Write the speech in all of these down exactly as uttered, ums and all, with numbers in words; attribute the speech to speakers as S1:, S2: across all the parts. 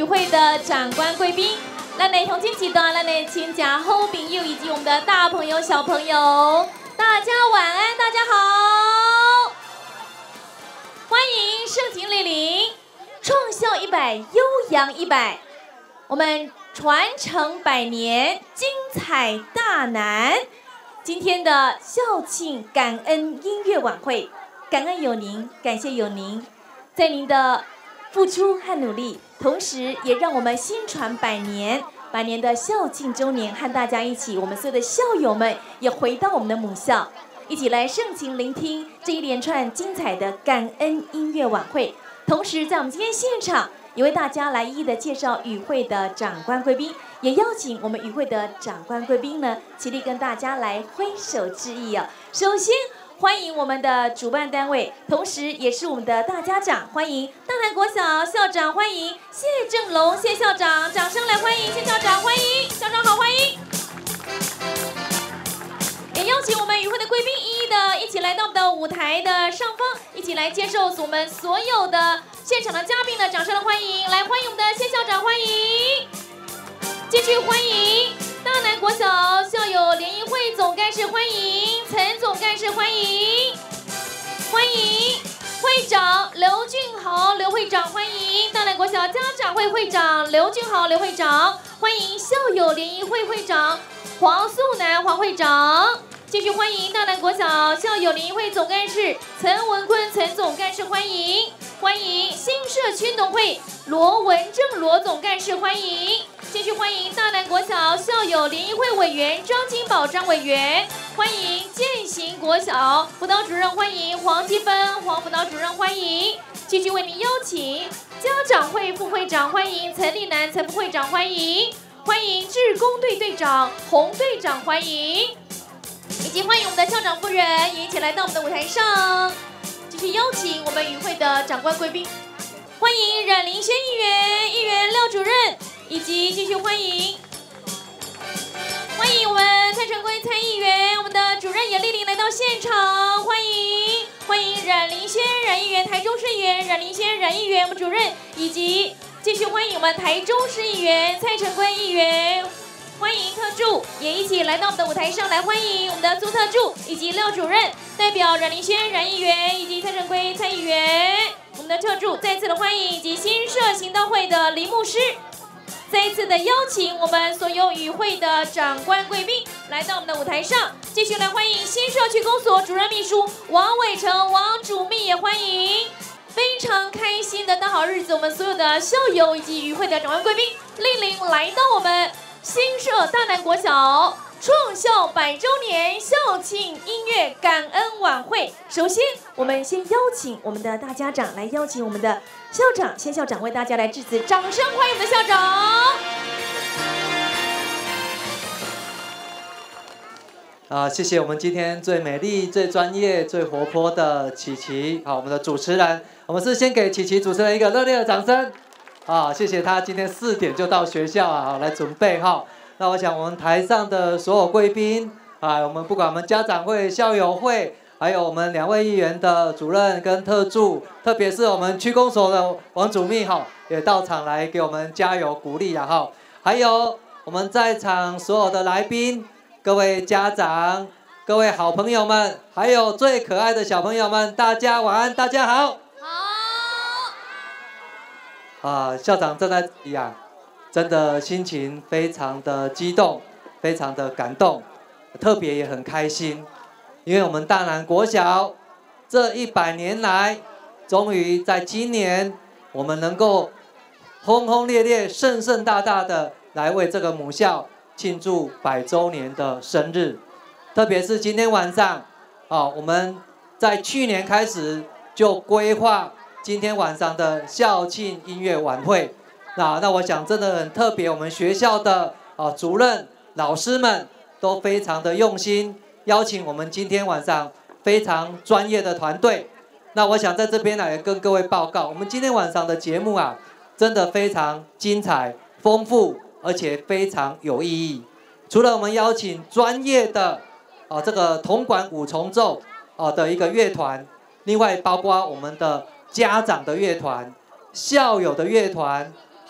S1: 与会的长官贵宾，咱的乡亲一段，咱的亲家好朋友以及我们的大朋友小朋友，大家晚安，大家好，欢迎盛情莅临，创校一百，悠扬一百，我们传承百年，精彩大南。今天的校庆感恩音乐晚会，感恩有您，感谢有您，在您的付出和努力，同时也让我们心传百年，百年的校庆周年，和大家一起，我们所有的校友们也回到我们的母校，一起来盛情聆听这一连串精彩的感恩音乐晚会。同时，在我们今天现场，也为大家来一一的介绍与会的长官贵宾，也邀请我们与会的长官贵宾呢，齐力跟大家来挥手致意哦。首先，欢迎我们的主办单位，同时也是我们的大家长，欢迎大南国小校长，欢迎谢正龙谢校长，掌声来欢迎谢校长，欢迎校长好，欢迎。也邀请我们与会的贵宾一一的一起来到我们的舞台的上方，一起来接受我们所有的现场的嘉宾的掌声的欢迎，来欢迎我们的谢校长，欢迎。继续欢迎大南国小校友联谊会总干事，欢迎陈总干事，欢迎，欢迎会长刘俊豪刘会长，欢迎大南国小家长会会长刘俊豪刘会长，欢迎校友联谊会会长黄素楠黄会长。继续欢迎大南国小校友联谊会总干事陈文坤陈总干事，欢迎，欢迎新社区农会罗文正罗总干事，欢迎。继续欢迎大南国小校友联谊会委员张金宝张委员，欢迎建行国小辅导主任，欢迎黄积芬黄辅导主任，欢迎。继续为您邀请家长会副会长，欢迎陈立南陈副会长，欢迎，欢迎志工队队长洪队长，欢迎，以及欢迎我们的校长夫人也一起来到我们的舞台上，继续邀请我们与会的长官贵宾，欢迎冉林轩议员议员廖主任。以及继续欢迎，欢迎我们蔡成圭蔡议员，我们的主任严丽玲来到现场，欢迎，欢迎冉林轩冉议员，台中市议员冉林轩冉议员，我们主任，以及继续欢迎我们台中市议员蔡成圭议员，欢迎特助也一起来到我们的舞台上来欢迎我们的苏特助以及廖主任，代表冉林轩冉议员以及蔡成圭蔡议员，我们的特助再次的欢迎，以及新社行道会的林牧师。再一次的邀请我们所有与会的长官贵宾来到我们的舞台上，继续来欢迎新社区公所主任秘书王伟成王主秘，也欢迎非常开心的大好日子，我们所有的校友以及与会的长官贵宾莅临来到我们新社大南国小创校百周年校庆音乐感恩晚会。首先，我们先邀请我们的大家长来邀请我们的校长，先校长为大家来致辞，掌声欢迎我们的校长。
S2: 啊，谢谢我们今天最美丽、最专业、最活泼的琪琪，好，我们的主持人，我们是先给琪琪主持人一个热烈的掌声。啊，谢谢他今天四点就到学校啊，来准备哈。那我想我们台上的所有贵宾啊，我们不管我们家长会、校友会，还有我们两位议员的主任跟特助，特别是我们区公所的王主秘哈，也到场来给我们加油鼓励啊哈。还有我们在场所有的来宾、各位家长、各位好朋友们，还有最可爱的小朋友们，大家晚安，大家好。好。啊，校长站在这里啊。真的心情非常的激动，非常的感动，特别也很开心，因为我们大南国小这一百年来，终于在今年，我们能够轰轰烈烈、盛盛大大的来为这个母校庆祝百周年的生日。特别是今天晚上，啊，我们在去年开始就规划今天晚上的校庆音乐晚会。那那我想真的很特别，我们学校的啊主任、老师们都非常的用心，邀请我们今天晚上非常专业的团队。那我想在这边呢也跟各位报告，我们今天晚上的节目啊，真的非常精彩、丰富，而且非常有意义。除了我们邀请专业的啊这个铜管五重奏啊的一个乐团，另外包括我们的家长的乐团、校友的乐团。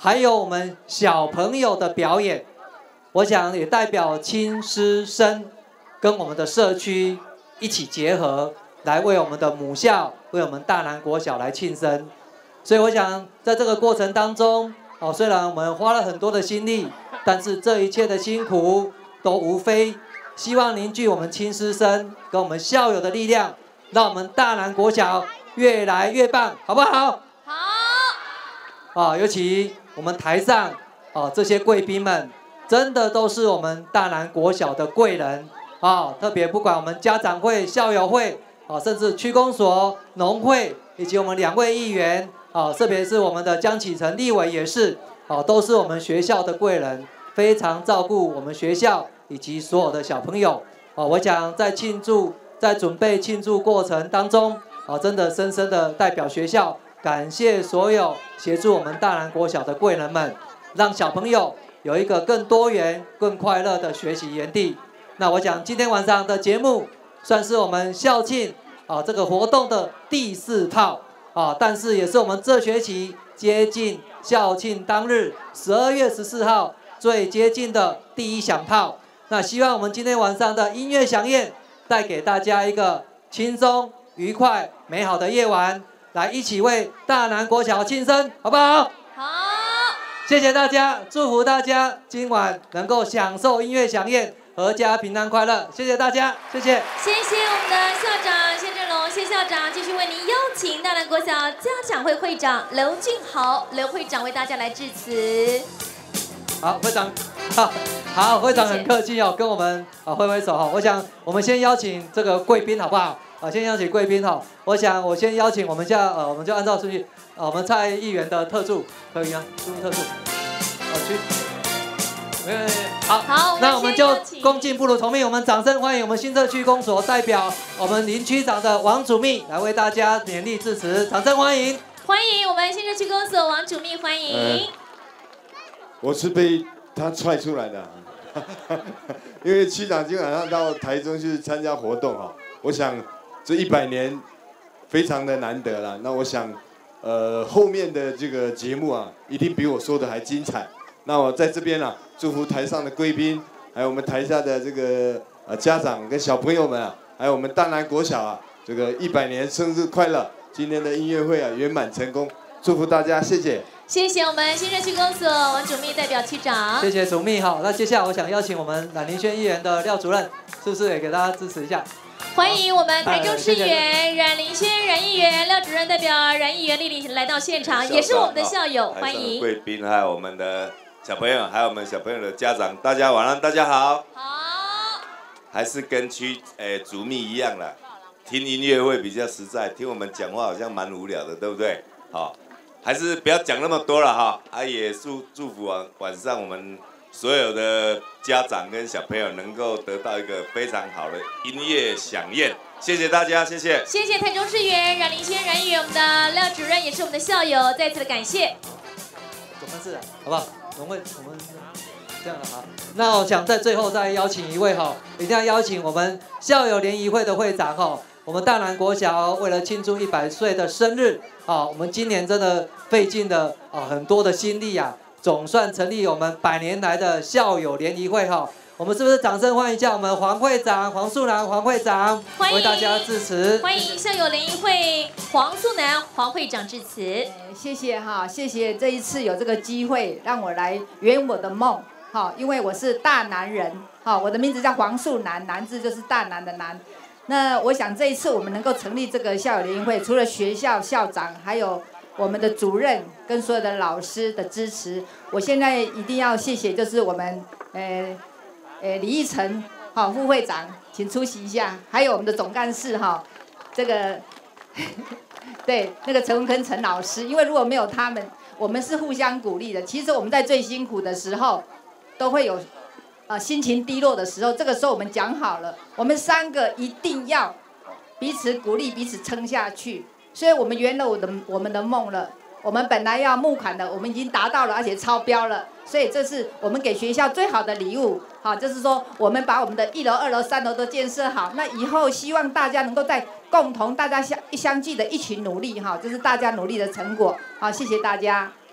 S2: 还有我们小朋友的表演，我想也代表亲师生跟我们的社区一起结合，来为我们的母校，为我们大南国小来庆生。所以我想在这个过程当中，哦，虽然我们花了很多的心力，但是这一切的辛苦都无非希望凝聚我们亲师生跟我们校友的力量，让我们大南国小越来越棒，好不好？好。啊，尤其我们台上啊这些贵宾们，真的都是我们大南国小的贵人啊！特别不管我们家长会、校友会啊，甚至区公所、农会，以及我们两位议员啊，特别是我们的江启臣立委也是啊，都是我们学校的贵人，非常照顾我们学校以及所有的小朋友啊。我想在庆祝、在准备庆祝过程当中啊，真的深深的代表学校。感谢所有协助我们大南国小的贵人们，让小朋友有一个更多元、更快乐的学习园地。那我想今天晚上的节目算是我们校庆啊这个活动的第四炮啊，但是也是我们这学期接近校庆当日十二月十四号最接近的第一响炮。那希望我们今天晚上的音乐响宴带给大家一个轻松、愉快、美好的夜晚。来一起为大南国小庆生，好不好？
S1: 好，
S2: 谢谢大家，祝福大家今晚能够享受音乐响宴，阖家平安快乐。谢谢大家，谢谢。
S1: 谢谢我们的校长谢振龙，谢校长，继续为您邀请大南国小家长会会长刘俊豪刘会长为大家来致辞。
S2: 好，会长，好，好，会长很客气哦，跟我们啊挥挥手哈。我想我们先邀请这个贵宾好不好？啊，先邀请贵宾哈。我想我先邀请我们现在呃，我们就按照顺序，呃，我们蔡议员的特助可以吗？助特助，好去，没有没有，好，
S1: 好，
S2: 那我们就恭敬不如从命，我们掌声欢迎我们新社区公所代表我们林区长的王祖密来为大家勉励致辞，掌声欢迎。
S1: 欢迎我们新社区公所王祖密，欢迎。呃、
S3: 我是被他踹出来的，因为区长今晚上到台中去参加活动哈，我想。这一百年非常的难得了，那我想，呃，后面的这个节目啊，一定比我说的还精彩。那我在这边啊，祝福台上的贵宾，还有我们台下的这个呃家长跟小朋友们啊，还有我们大南国小啊，这个一百年生日快乐！今天的音乐会啊圆满成功，祝福大家，谢谢。
S1: 谢谢我们新社区公所王祖密代表区长。
S2: 谢谢祖密哈。那接下来我想邀请我们蓝林轩议员的廖主任，是不是也给大家支持一下？
S1: 欢迎我们台中市议员冉林轩冉议员、廖主任代表冉议员莅临来到现场，也是我们的校友，欢迎
S4: 贵宾，还有我们的小朋友，还有我们小朋友的家长，大家晚安，大家好。
S1: 好。
S4: 还是跟区诶祖密一样啦，听音乐会比较实在，听我们讲话好像蛮无聊的，对不对？好，还是不要讲那么多了哈。啊，也祝祝福晚晚上我们。所有的家长跟小朋友能够得到一个非常好的音乐响宴，谢谢大家，谢谢。
S1: 谢谢台中市议员冉林轩冉议员，我们的廖主任也是我们的校友，再次的感谢。
S2: 总干事，好不好？我们我们这样的好。那我想在最后再邀请一位哈，一定要邀请我们校友联谊会的会长哈。我们大南国小为了庆祝一百岁的生日啊，我们今年真的费尽了啊很多的心力啊。总算成立我们百年来的校友联谊会哈，我们是不是掌声欢迎一下我们黄会长黄素兰黄会长为大家致辞？
S1: 欢迎校友联谊会黄素兰黄会长致辞。
S5: 谢谢哈，谢谢这一次有这个机会让我来圆我的梦哈，因为我是大南人哈，我的名字叫黄素兰，南字就是大南的南。那我想这一次我们能够成立这个校友联谊会，除了学校校长还有。我们的主任跟所有的老师的支持，我现在一定要谢谢，就是我们呃呃李义成好副会长，请出席一下，还有我们的总干事哈，这个对那个陈文坑陈老师，因为如果没有他们，我们是互相鼓励的。其实我们在最辛苦的时候，都会有呃心情低落的时候，这个时候我们讲好了，我们三个一定要彼此鼓励，彼此撑下去。所以我们圆了我的我们的梦了。我们本来要募款的，我们已经达到了，而且超标了。所以这是我们给学校最好的礼物。好，就是说我们把我们的一楼、二楼、三楼都建设好。那以后希望大家能够在共同大家相相继的一起努力哈，这是大家努力的成果。好，谢谢大家。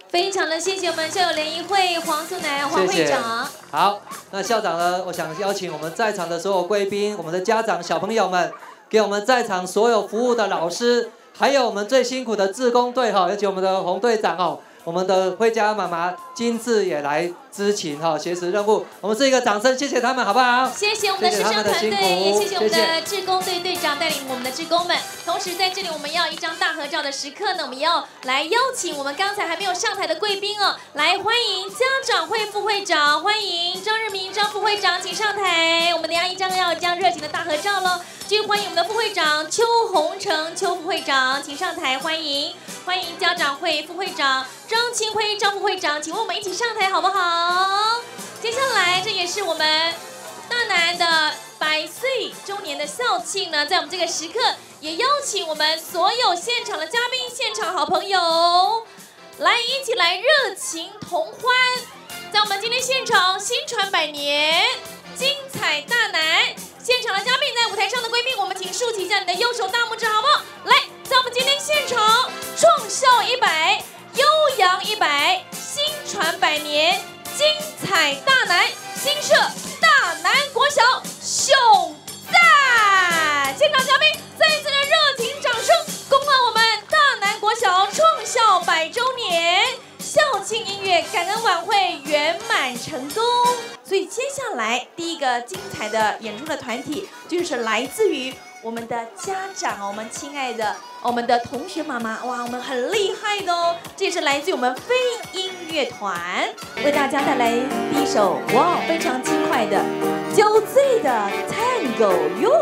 S1: 非常的谢谢我们校友联谊会黄素楠黄会长。
S2: 谢谢好，那校长呢？我想邀请我们在场的所有贵宾、我们的家长、小朋友们，给我们在场所有服务的老师，还有我们最辛苦的志工队哈，尤其我们的洪队长哦，我们的慧佳妈妈今次也来支勤哈，协持任务，我们是一个掌声，谢谢他们好不好？
S1: 谢谢我们的师生团队，也谢谢我们的志工队队长带领我们的志工们。同时在这里我们要一张大合照的时刻呢，我们要来邀请我们刚才还没有上台的贵宾哦，来欢迎家长会副会长，欢迎张日明张副会长，请上台。我们等一下一张要一张热情的大合照喽。继续欢迎我们的副会长邱宏成邱副会长，请上台欢迎。欢迎家长会副会长张清辉张副会长，请问我们一起上台好不好？接下来这也是我们大南的百岁周年的校庆呢，在我们这个时刻，也邀请我们所有现场的嘉宾、现场好朋友，来一起来热情同欢。在我们今天现场，新传百年，精彩大南，现场的嘉宾，在舞台上的贵宾，我们请竖起一下你的右手大拇指，好不好？来，在我们今天现场，创校一百，悠扬一百，新传百年，精彩大南，新设大南国小秀赞！现场嘉宾再一次的热情掌声，恭贺我们大南国小创校百周年校庆音乐感恩晚会圆满成功。所以接下来第一个精彩的演出的团体，就是来自于我们的家长，我们亲爱的我们的同学妈妈，哇，我们很厉害的哦！这也是来自于我们非音乐团，为大家带来第一首哇非常轻快的《酒醉的 Tango 哟》。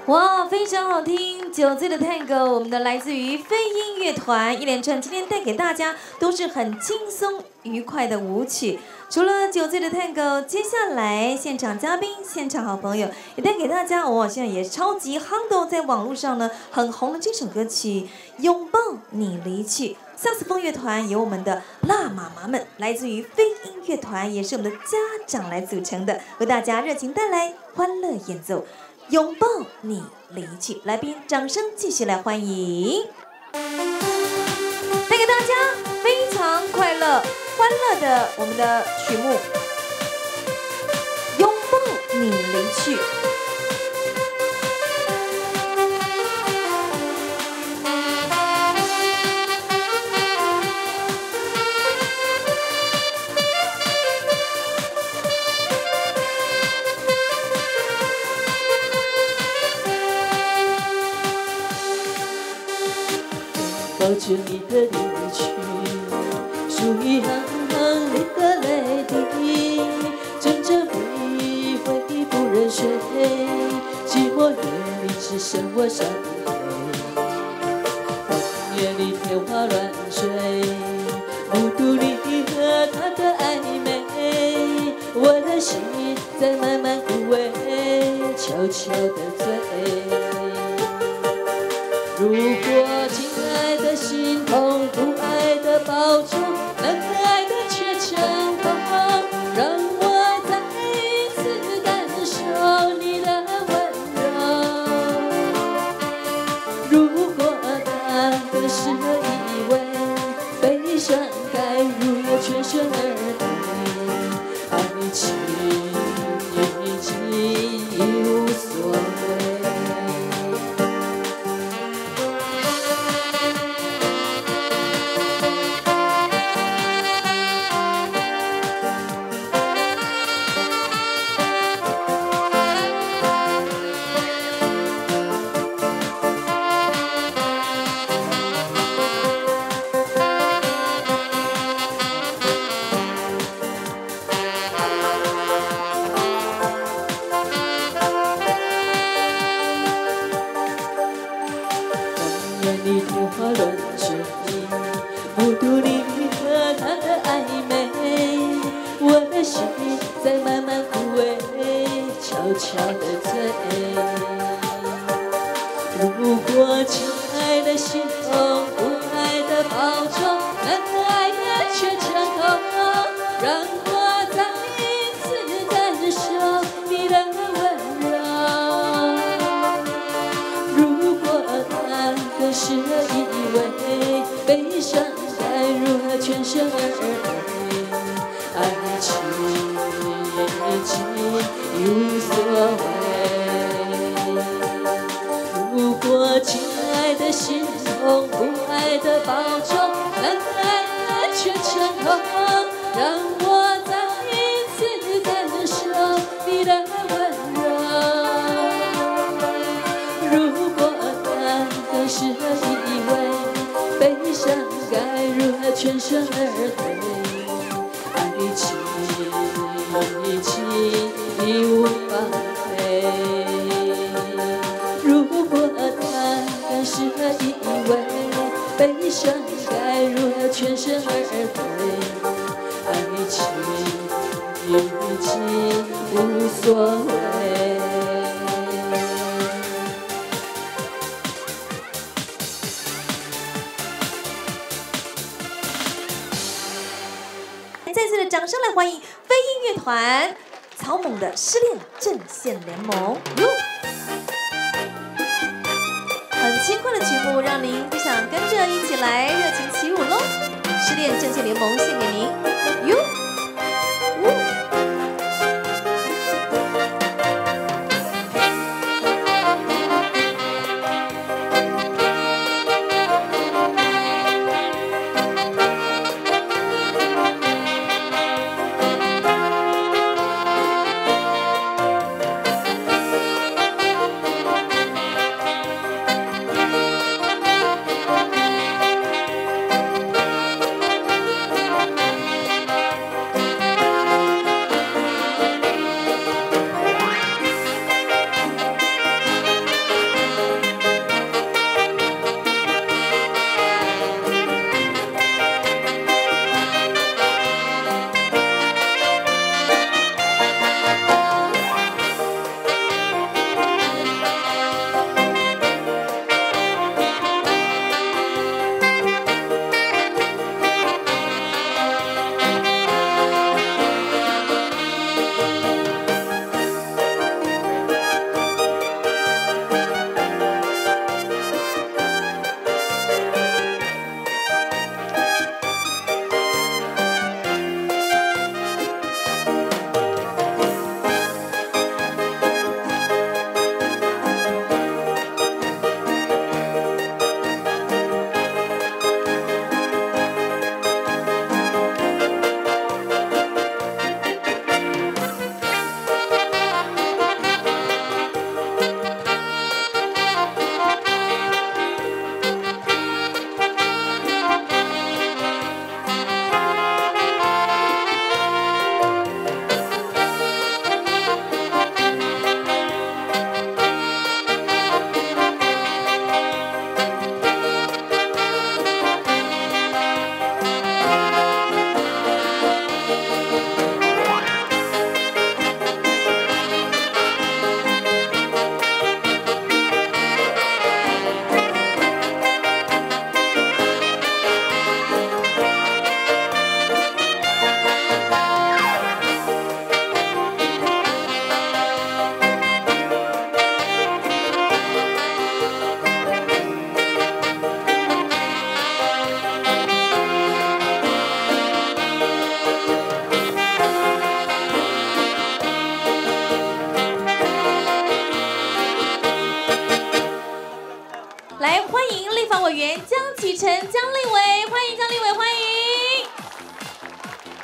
S1: 哇，非常好听！酒醉的探戈，我们的来自于飞鹰乐团，一连串今天带给大家都是很轻松愉快的舞曲。除了酒醉的探戈，接下来现场嘉宾、现场好朋友也带给大家，哇，现在也超级夯的，在网络上呢很红的这首歌曲《拥抱你离去》。萨克斯风乐团由我们的辣妈妈们，来自于飞鹰乐团，也是我们的家长来组成的，为大家热情带来欢乐演奏。拥抱你离去，来宾掌声继续来欢迎，带给大家非常快乐、欢乐的我们的曲目《拥抱你离去》。
S6: 抱着你的离去，数一行行你的泪滴，阵阵回忆，回忆不忍睡，寂寞夜里只剩我伤悲。风夜里天花乱坠，目睹你和他的暧昧，我的心在慢慢枯萎，悄悄地醉。如果亲爱的心痛，不爱的保重，能爱的却成空，让我再一次感受你的温柔。如果那个是以为悲伤该如何全身而退，爱情已经无所谓。你天花乱坠，目睹你和他的暧昧，我的心在慢慢枯萎，悄悄地醉。如果亲爱的心痛，不爱的保重，能爱的却成空，让我再一次感受你的温柔。如果那个是以为悲伤该如何全身而退，爱情已经无所谓。如果亲爱的心痛，不爱的保重，能爱的却成空，让我再一次感受你的温柔。如果那个是以为悲伤该如何全身而退，爱情已经无法回。如果那个是以为悲伤该如何全身而退，爱情已经无所谓。
S1: 再次的掌声来欢迎飞鹰乐团草蜢的失恋阵线联盟。哟，很轻快的曲目，让您不想跟着一起来热情起舞喽！失恋阵线联盟献给您。哟，呜。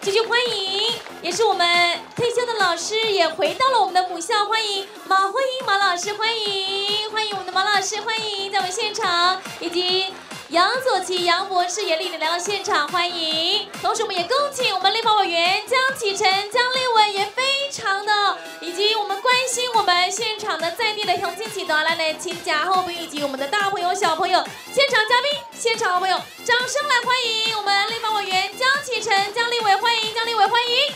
S1: 继续欢迎，也是我们退休的老师也回到了我们的母校，欢迎马慧英马老师，欢迎欢迎我们的马老师，欢迎在我们现场，以及杨左奇杨博士也莅临来到现场，欢迎。同时我们也恭请我们立法委员江启臣江立文也非常的，以及我们关心我们现场的在地的乡亲启团来来请假后朋友以及我们的大朋友小朋友，现场嘉宾现场好朋友，掌声来欢迎我们立法委员江启臣江立伟，欢迎江立伟，欢迎。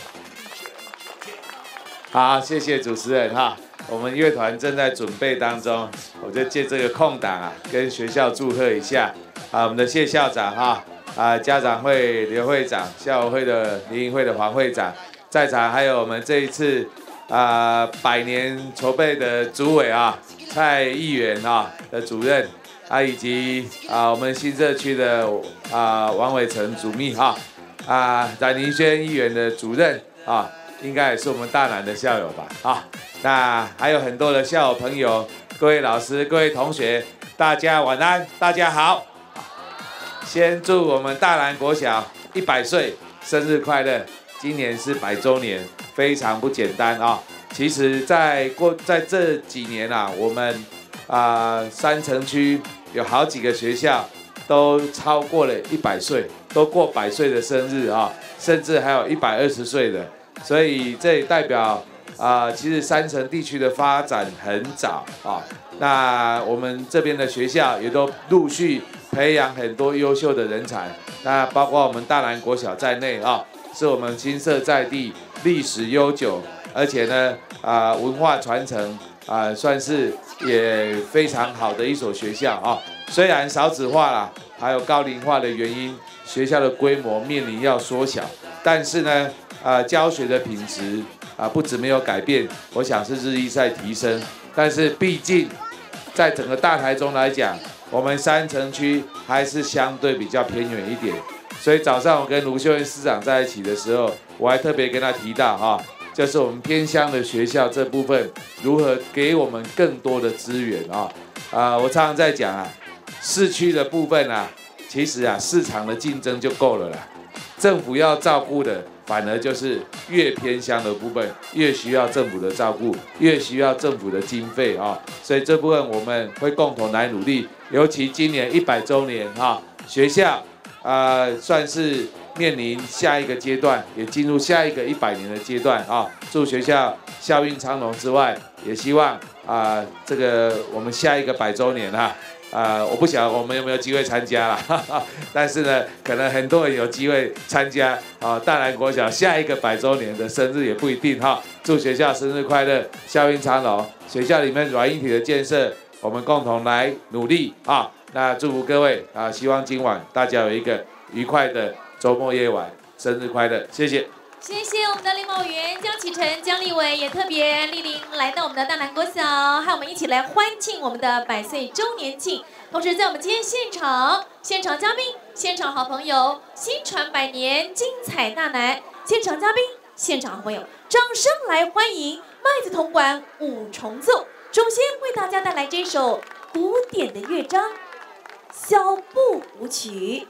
S7: 好，谢谢主持人哈。我们乐团正在准备当中，我就借这个空档啊，跟学校祝贺一下啊，我们的谢校长哈啊，家长会刘会长，校友会的联谊会的黄会长，在场还有我们这一次啊百年筹备的主委啊蔡议员啊的主任啊，以及啊我们新社区的啊王伟成主秘哈啊冉宁轩议员的主任啊，应该也是我们大南的校友吧啊。那还有很多的校友朋友，各位老师、各位同学，大家晚安，大家好。先祝我们大南国小一百岁生日快乐！今年是百周年，非常不简单啊、哦。其实在过在这几年啊，我们啊、呃、山城区有好几个学校都超过了一百岁，都过百岁的生日啊、哦，甚至还有一百二十岁的，所以这也代表。啊、呃，其实山城地区的发展很早啊，那我们这边的学校也都陆续培养很多优秀的人才，那包括我们大南国小在内啊，是我们新社在地，历史悠久，而且呢啊、呃、文化传承啊、呃、算是也非常好的一所学校啊。虽然少子化啦，还有高龄化的原因，学校的规模面临要缩小，但是呢啊、呃、教学的品质。啊，不止没有改变，我想是日益在提升。但是毕竟，在整个大台中来讲，我们山城区还是相对比较偏远一点。所以早上我跟卢秀燕市长在一起的时候，我还特别跟他提到哈，就是我们偏乡的学校这部分如何给我们更多的资源啊。啊，我常常在讲啊，市区的部分啊，其实啊市场的竞争就够了啦，政府要照顾的。反而就是越偏乡的部分，越需要政府的照顾，越需要政府的经费啊、哦，所以这部分我们会共同来努力。尤其今年一百周年哈、哦，学校啊、呃、算是面临下一个阶段，也进入下一个一百年的阶段啊、哦。祝学校校运昌隆之外，也希望啊、呃、这个我们下一个百周年哈、啊。啊、呃，我不晓得我们有没有机会参加啦，但是呢，可能很多人有机会参加啊、呃。大南国小下一个百周年的生日也不一定哈。祝学校生日快乐，校运昌隆，学校里面软硬体的建设，我们共同来努力啊。那祝福各位啊，希望今晚大家有一个愉快的周末夜晚，生日快乐，谢谢。
S1: 谢谢我们的立法委员江启臣、江立伟，也特别莅临来到我们的大南国小，和我们一起来欢庆我们的百岁周年庆。同时，在我们今天现场，现场嘉宾、现场好朋友，新传百年，精彩大南，现场嘉宾、现场好朋友，掌声来欢迎麦子铜管五重奏，首先为大家带来这首古典的乐章《小步舞曲》。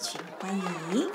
S8: 请欢迎。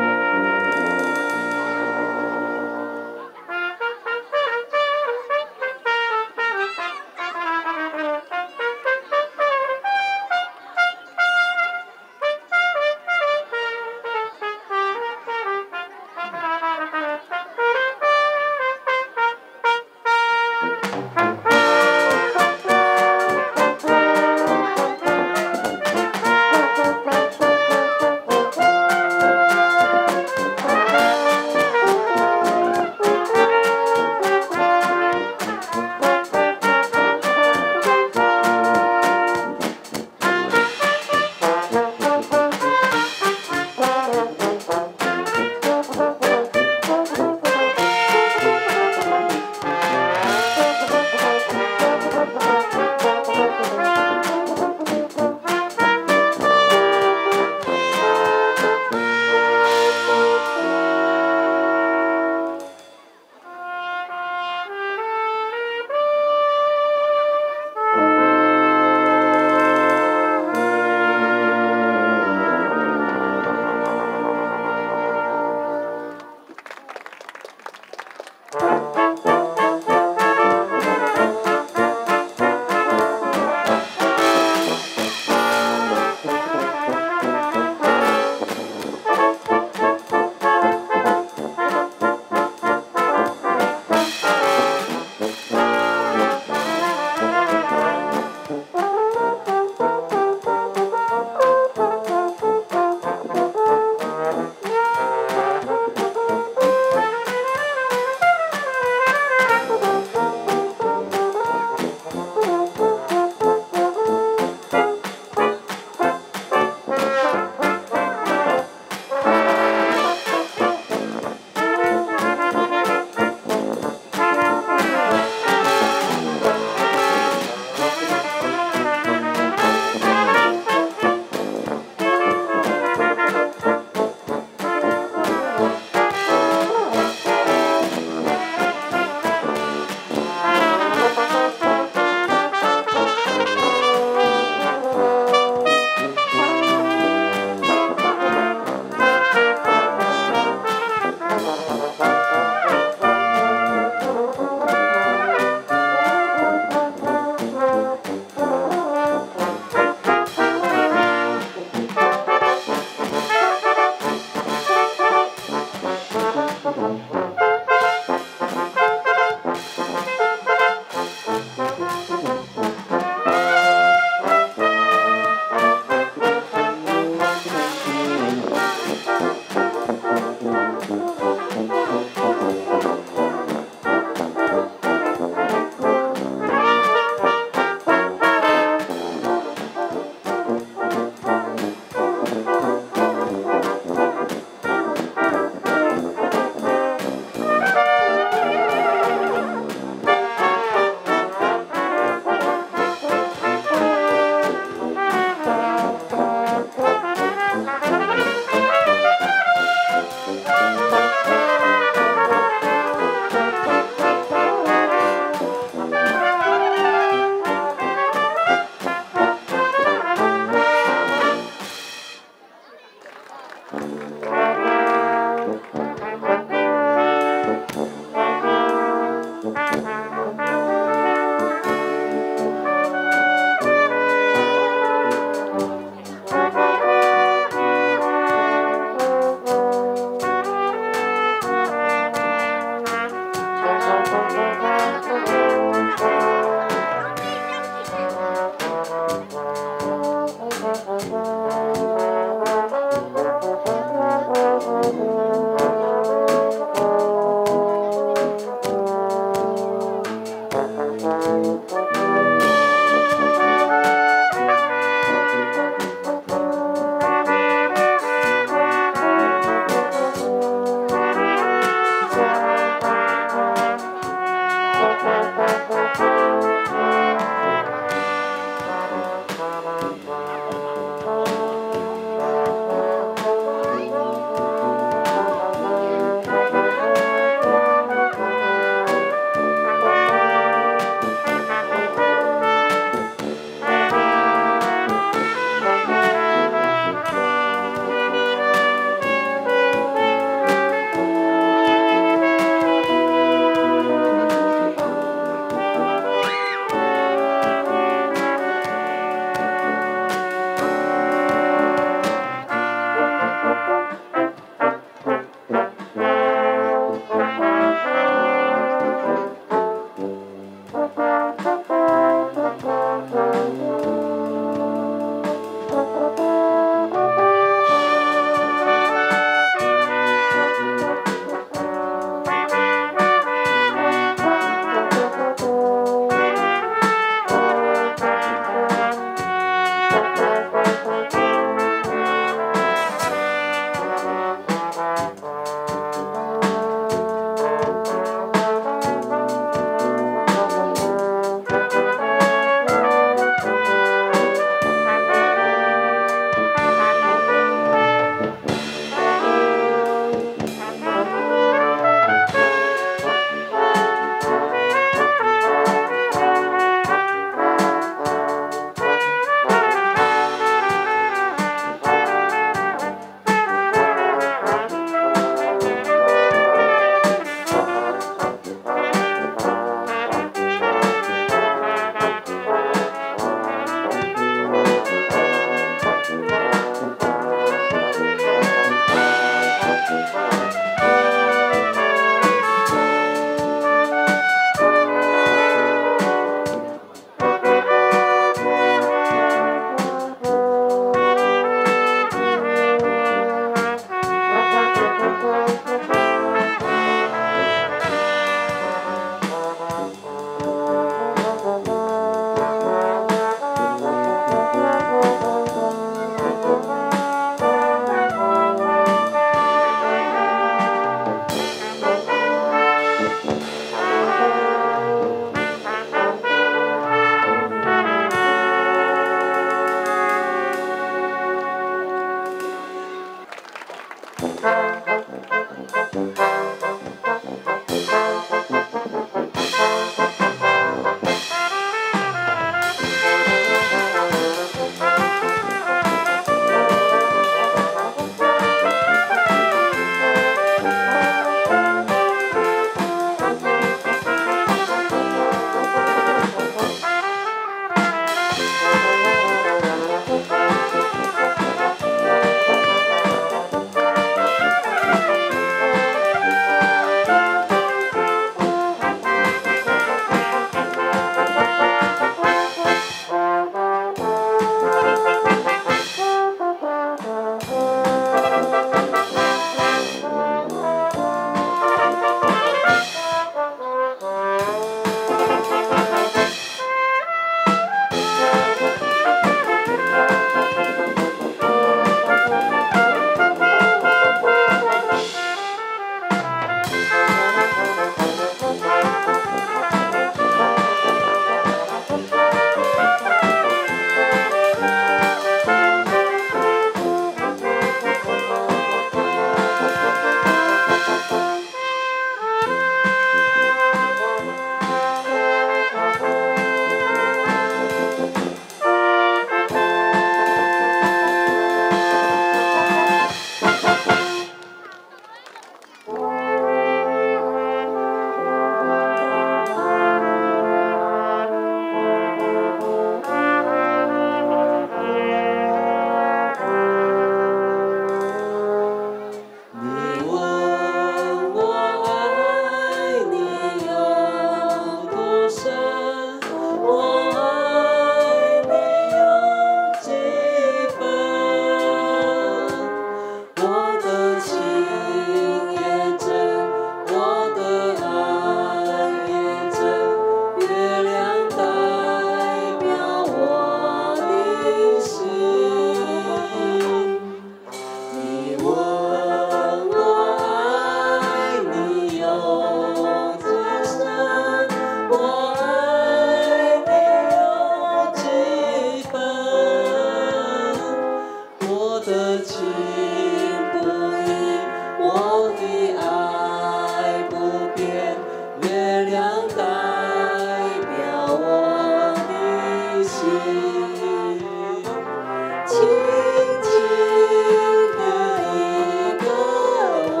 S6: 轻轻的一个吻，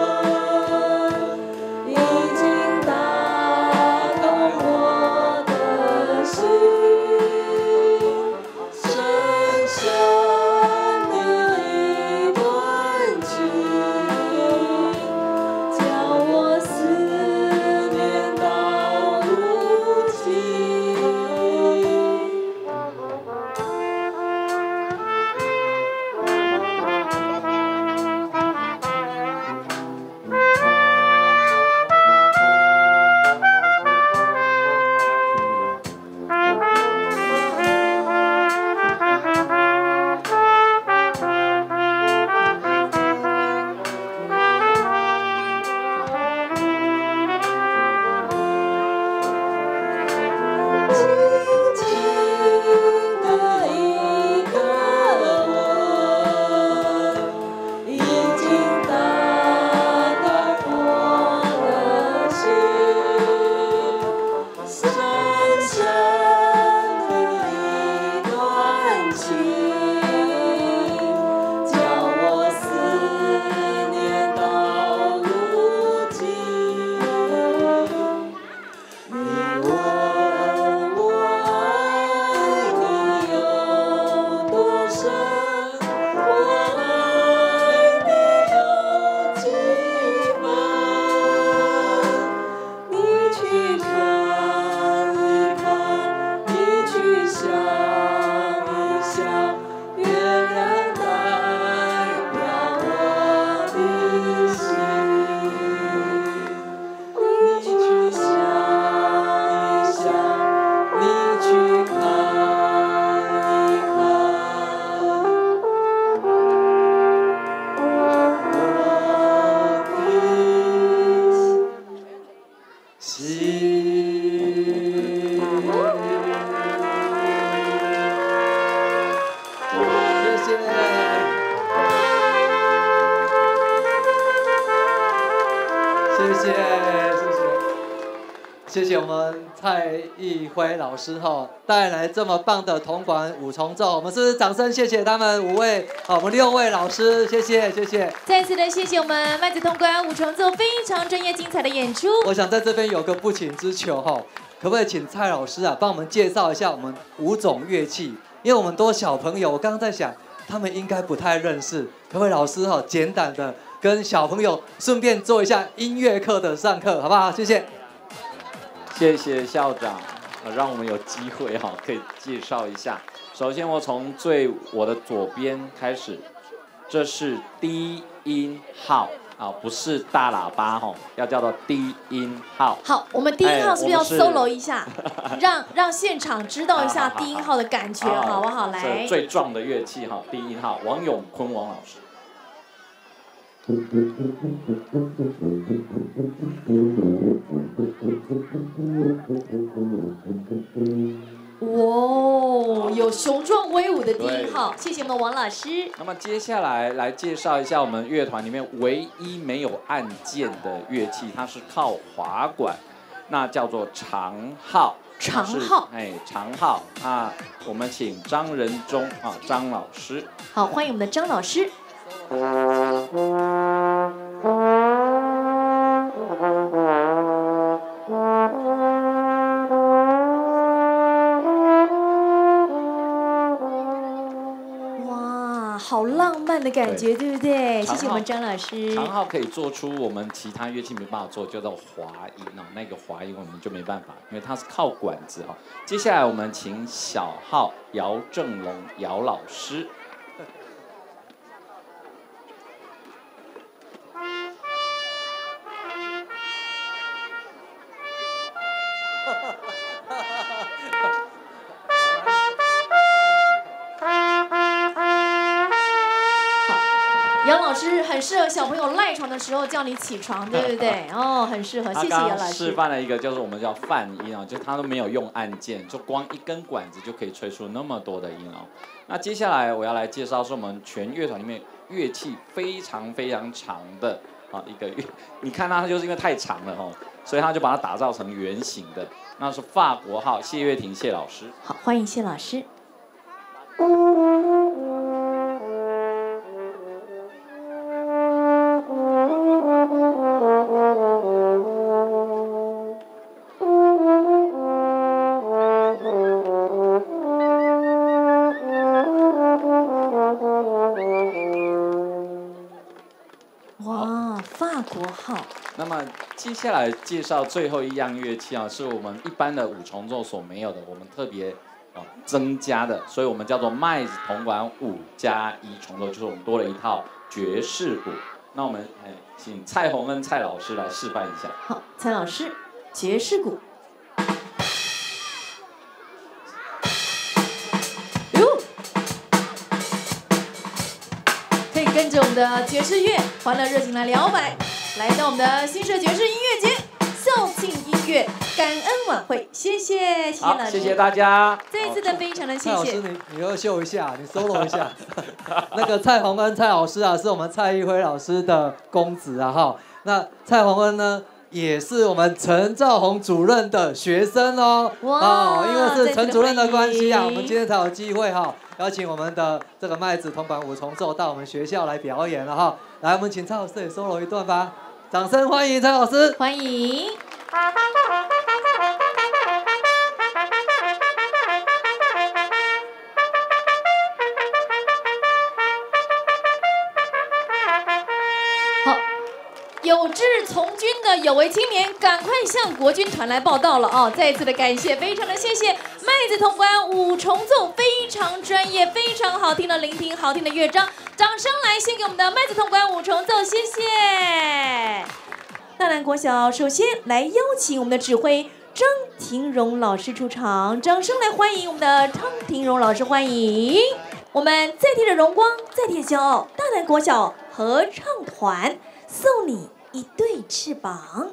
S6: 已经打动我的心，深深的一段情，叫我思念到如今。轻轻的一个吻，已经打动我的心，深深的一段情，叫我思念到如今。你问我爱你有多深，我爱你有几分？你去看一看，你去想一想，月亮代表我的心。你去想一想，你去看一看，我的心。
S2: 谢谢。谢谢，谢谢，谢谢我们蔡义辉老师哈带来这么棒的铜管五重奏，我们是不是掌声谢谢他们五位，好，我们六位老师，谢谢，谢谢。
S1: 再次的谢谢我们麦子铜管五重奏非常专业精彩的演出。
S2: 我想在这边有个不请之求哈，可不可以请蔡老师啊帮我们介绍一下我们五种乐器？因为我们多小朋友，我刚刚在想他们应该不太认识，可不可以老师哈简短的跟小朋友顺便做一下音乐课的上课，好不好？谢谢。
S8: 谢谢校长，呃让我们有机会哈、可以介绍一下。首先，我从最我的左边开始，这是低音号啊，不是大喇叭哈、要叫做低音号。
S1: 好，我们低音号是不是要
S8: 哎我们是
S1: solo 一下，让让现场知道一下
S8: 好好好
S1: 低音号的感觉，好不好？来
S8: 这，最壮的乐器哈，低音号，王永坤王老师。
S1: 哇，有雄壮威武的低音号，谢谢我们王老师。
S8: 那么接下来来介绍一下我们乐团里面唯一没有按键的乐器，它是靠滑管，那叫做长号。
S1: 长号，
S8: 哎，长号啊，我们请张仁忠啊，张老师。
S1: 好，欢迎我们的张老师。哇，好浪漫的感觉，对不对？谢谢我们张老师。
S8: 长号可以做出我们其他乐器没办法做，叫做滑音哦。那个滑音我们就没办法，因为它是靠管子哦。接下来我们请小号姚正龙姚老师。
S1: 杨老师很适合小朋友赖床的时候叫你起床，对不对？哦，很适合，谢谢杨老师。
S8: 示范了一个，就是我们叫泛音哦，就他都没有用按键，就光一根管子就可以吹出那么多的音哦。那接下来我要来介绍是我们全乐团里面乐器非常非常长的啊一个乐，你看它就是因为太长了哦，所以他就把它打造成圆形的，那是法国号谢月婷谢老师。
S1: 好，欢迎谢老师。 哇，法国号。
S8: 那么接下来介绍最后一样乐器啊，是我们一般的五重奏所没有的，我们特别啊增加的，所以我们叫做麦子铜管五加一重奏，就是我们多了一套爵士鼓。那我们哎，请蔡宏恩蔡老师来示范一下。
S1: 好，蔡老师，爵士鼓。哟，可以跟着我们的爵士乐，欢乐热情来摇摆。来到我们的新社爵士音乐节校庆音乐感恩晚会，谢谢，谢谢
S8: 好，
S1: 老师，
S8: 谢谢大家。
S1: 这一次的非常的谢
S2: 蔡老师，
S1: 谢。
S2: 你你要秀一下，你 solo 一下。那个蔡宏恩蔡老师啊，是我们蔡一辉老师的公子啊哈。那蔡宏恩呢，也是我们陈兆宏主任的学生哦。
S1: 哇
S2: 哦，因为是陈主任的关系啊，
S1: 再次的欢迎
S2: 我们今天才有机会哈，邀请我们的这个麦子铜管五重奏到我们学校来表演了哈。来，我们请蔡老师也 solo 一段吧，掌声欢迎蔡老师。
S1: 欢迎。好，有志从军的有为青年，赶快向国军团来报道了哦！再一次的感谢，非常的谢谢麦子铜管五重奏，非常专业、非常好听的聆听，好听的乐章，掌声来献给我们的麦子铜管五重奏，谢谢。大南国小首先来邀请我们的指挥张庭荣老师出场，掌声来欢迎我们的张庭荣老师，欢迎我们在地的荣光，在地的骄傲，大南国小合唱团送你一对翅膀。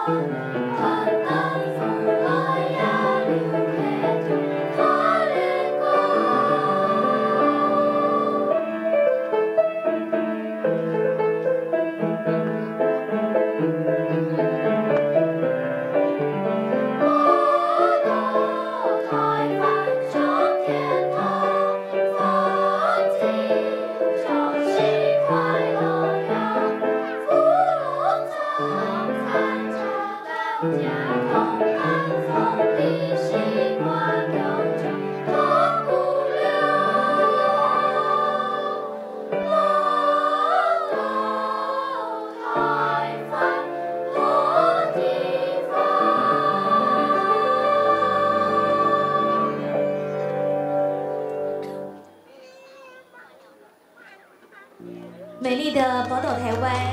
S1: 美丽的宝岛台湾，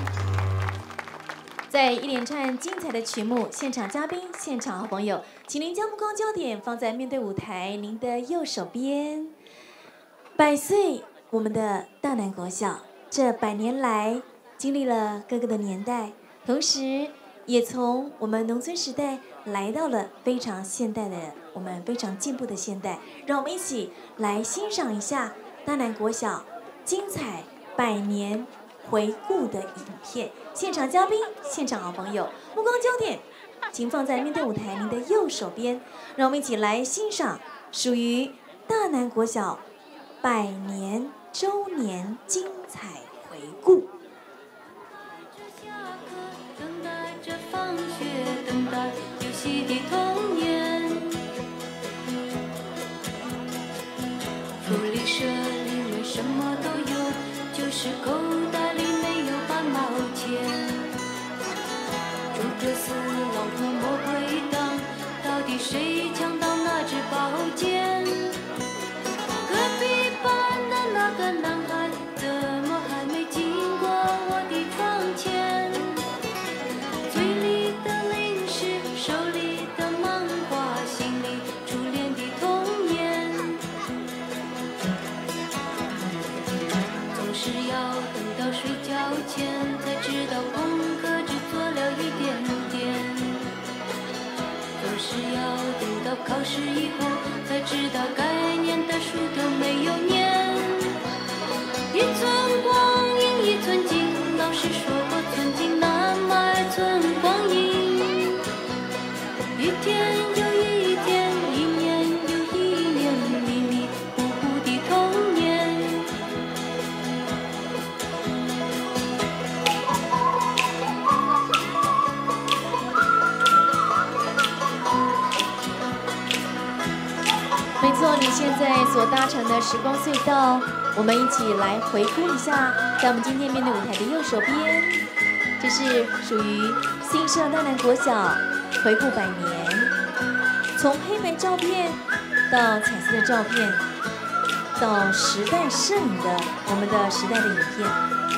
S1: 在一连串精彩的曲目，现场嘉宾、现场好朋友，请您将目光焦点放在面对舞台您的右手边。百岁，我们的大南国小，这百年来经历了各个的年代，同时也从我们农村时代来到了非常现代的我们非常进步的现代。让我们一起来欣赏一下大南国小精彩百年回顾的影片。现场嘉宾、现场好朋友，目光焦点请放在面对舞台您的右手边，让我们一起来欣赏属于大南国小百年周年精彩回顾。
S6: 等待着放学，等待游戏的童年。福利社里面什么都有，就是口袋里没有半毛钱。诸葛四郎和魔鬼党，到底谁抢到那支宝剑？隔壁班的那个男孩，怎么还没经过我的窗前？嘴里的零食，手里的漫画，心里初恋的童年。总是要等到睡觉前，才知道功课只做了一点点。总是要等到考试以后，才知道该念的书都没有念。一寸光阴一寸金，老师说过寸金难买寸光阴。一天又一天，一年又一年，迷迷糊糊的童年。
S1: 没错，你现在所搭乘的时光隧道，我们一起来回顾一下，在我们今天面对舞台的右手边，这是属于新社大南国小回顾百年，从黑白照片到彩色的照片，到时代摄影的我们的时代的影片。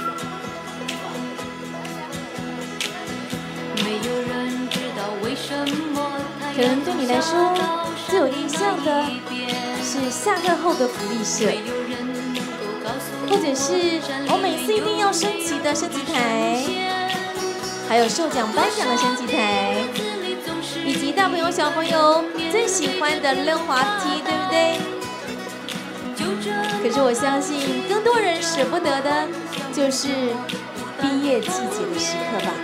S6: 没有人知道为什么
S1: 可能对你来说最有印象的是下课后的福利社，或者是我每次一定要升旗的升旗台，还有授奖颁奖的升旗台，以及大朋友小朋友最喜欢的溜滑梯，对不对？可是我相信更多人舍不得的就是毕业季节的时刻吧。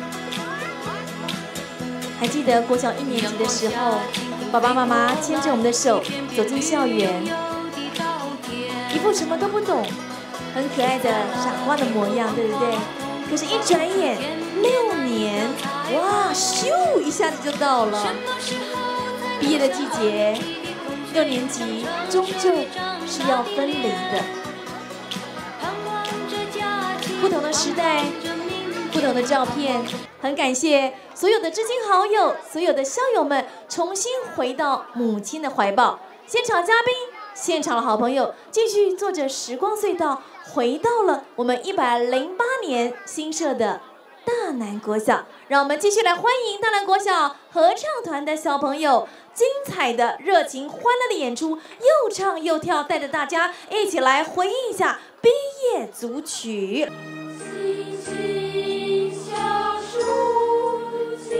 S1: 还记得国小一年级的时候，爸爸妈妈牵着我们的手走进校园，一副什么都不懂、很可爱的傻瓜的模样，对不对？可是，一转眼六年，哇，咻一下子就到了毕业的季节。六年级终究是要分离的，不同的时代，不同的照片。很感谢所有的知心好友，所有的校友们重新回到母亲的怀抱。现场嘉宾，现场的好朋友，继续坐着时光隧道，回到了我们一百零八年新设的大南国小。让我们继续来欢迎大南国小合唱团的小朋友，精彩的、热情、欢乐的演出，又唱又跳，带着大家一起来回忆一下毕业组曲。
S6: 小树下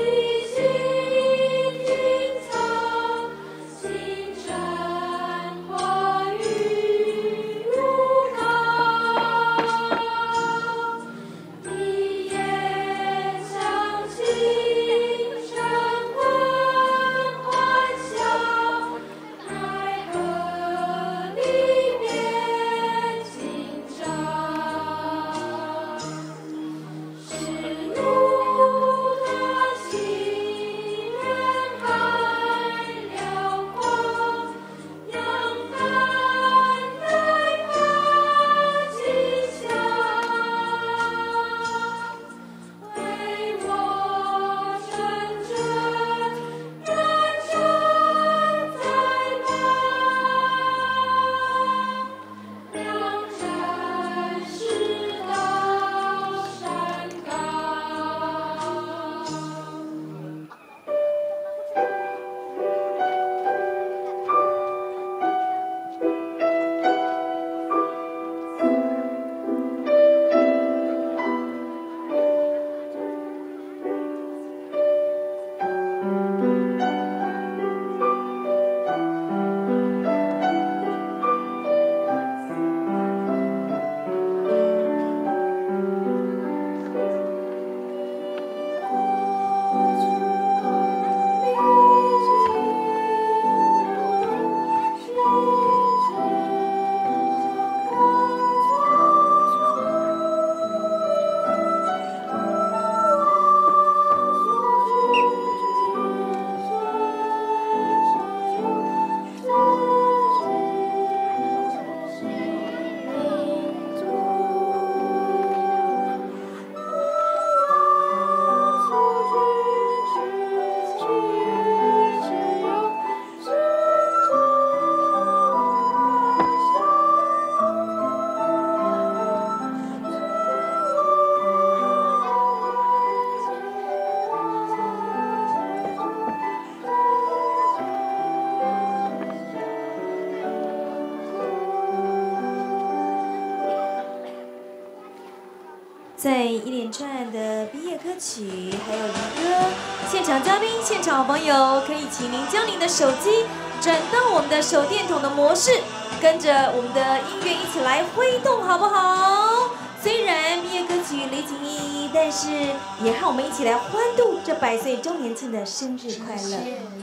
S1: 在一连串的毕业歌曲，还有一个现场嘉宾、现场好朋友，可以请您将您的手机转到我们的手电筒的模式，跟着我们的音乐一起来挥动，好不好？虽然毕业歌曲离情依依，但是也和我们一起来欢度这百岁周年庆的生日快乐。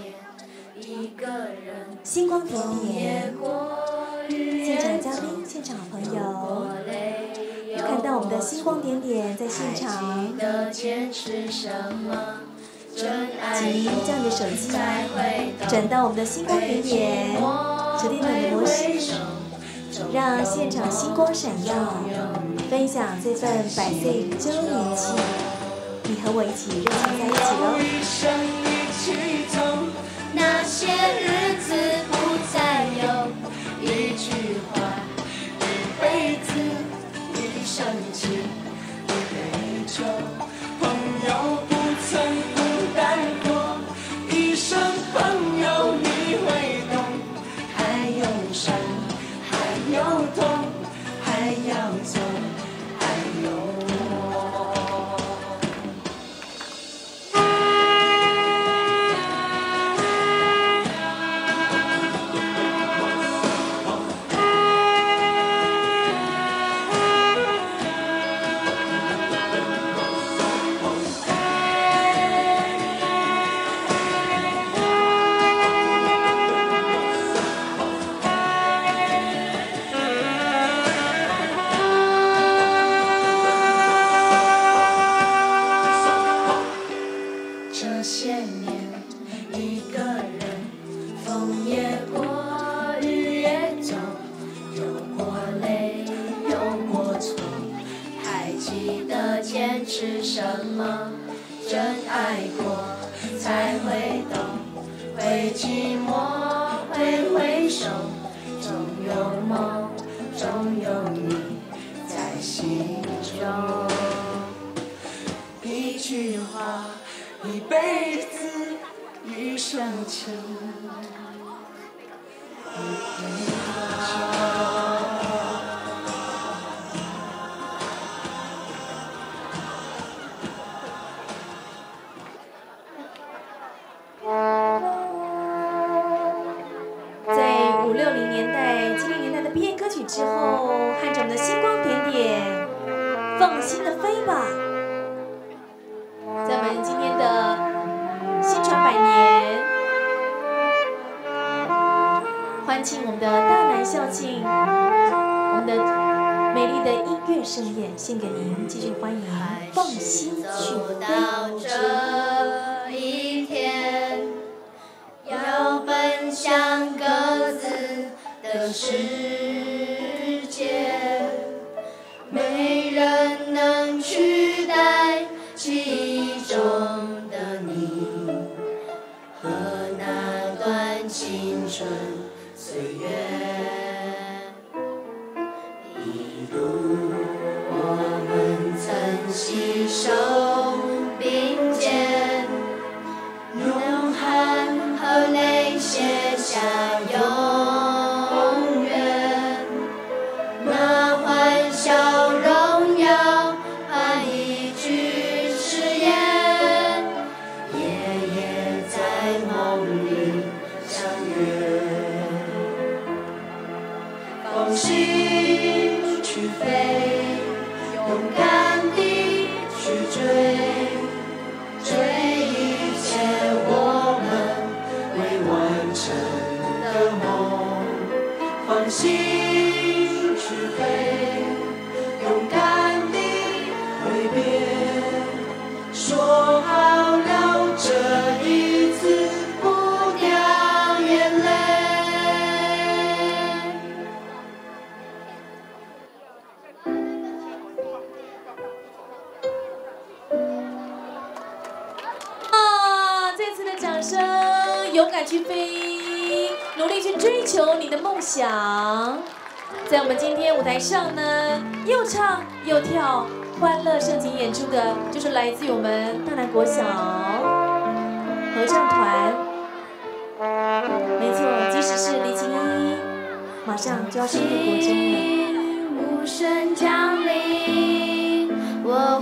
S1: 星光点点，现场嘉宾、现场好朋友。看到我们的星光点点在现场，请您将你的手机转到我们的星光点点手电筒的模式，让现场星光闪耀，分享这份百岁周年庆，你和我一起热情在一起喽！
S9: 那些日子不再有，一句话，一辈子。一生情，一杯酒，朋友不曾孤单过，一生朋友你会懂，还有伤，还有痛，还要走，还有我。
S1: 献给您，继续欢迎，放心去飞。
S9: 到这一天，要奔向各自的世界，没人能取代记忆中的你和那段青春岁月。一路。携手并肩，用汗和泪写下永远。那欢笑、荣耀和一句誓言，夜夜在梦里相约。放心去飞，勇敢地。去追，追一切我们未完成的梦，放心去飞，勇敢地挥别，说好了这一次不掉眼泪。
S1: 勇敢去飞，努力去追求你的梦想。在我们今天舞台上呢，又唱又跳，欢乐盛情演出的，就是来自于我们大南国小合唱团。没错，即使是离情依依，马上就要升入国中了。
S9: 无声降临，我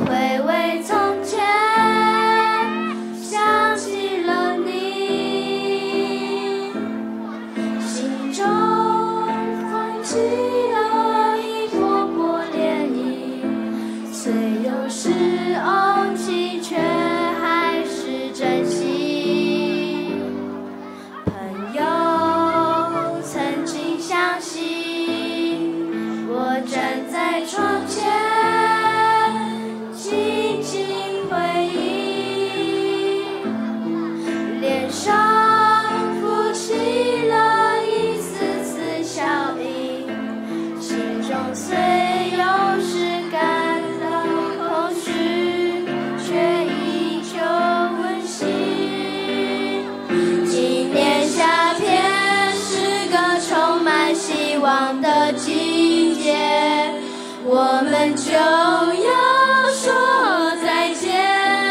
S9: 我们就要说再见。